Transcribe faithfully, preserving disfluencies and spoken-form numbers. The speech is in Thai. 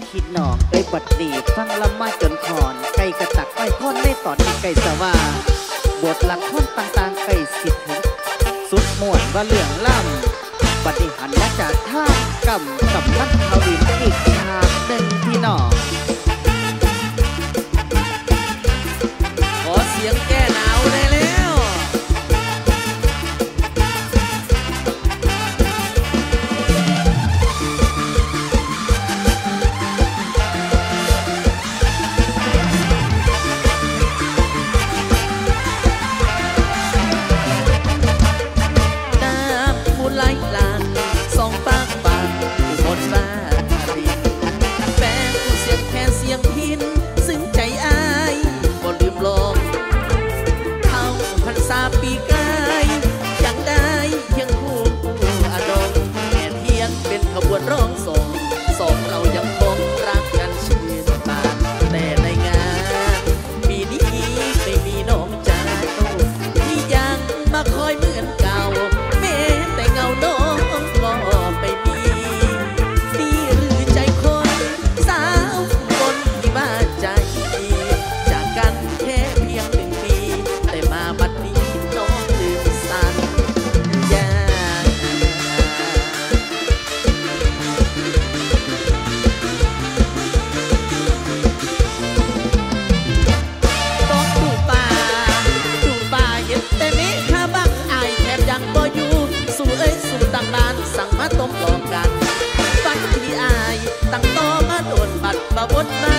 พี่น้องเอ้ยบัดนี้ฟังละมาจนคอนไก่กระตักไก่ค้อนได้ตอนนี้ไก่สว่าบทละครต่างๆไก่สิถึงสุดม่วนว่าเรื่องล่ำบัดนี้หันมาจากท่ากำกับนักทวินอีกฉากหนึ่งพี่น้องขอเสียงแก้หนาวได้แล้วปีกายยังได้ยังคู่อดงแม่เทียนเป็นขบวนร้องส่งสองเรายังคงรักกันชื่นบานแต่ในงานปีนี้ไม่มีน้องจ้าที่ยังมาคอยเหมือนเก่าแม้แต่เงาน้องก็ไม่มีมีหรือใจคนสาวคนที่บ้าใจจากกันแค่เพียงหนึ่งปีแต่มาบัดนี้สั่งมาต้มหลอกกันฟันที่อายตั้งต่อมาโดนบัดมาบดมา